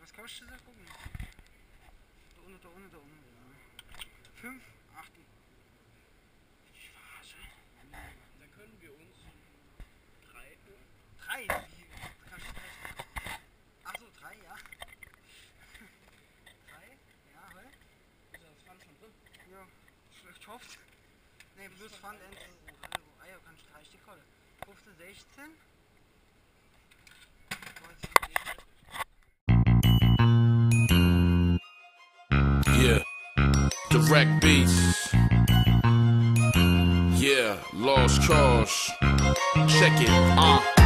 Was kostet das? Gucken. Da unten, ja. 5, 8. Ich verarsche. Da können wir uns 3. 3? Wie? Kannst du rechnen? Achso, 3, ja. 3? Ja, hol. Ist das Pfand schon drin? Ja, schlecht hofft. Ne, plus Pfand 1 Euro. Ah ja, kannst du 3 Stück holen. 15, 16. Yeah, direct beats. Yeah, lost cause. Check it,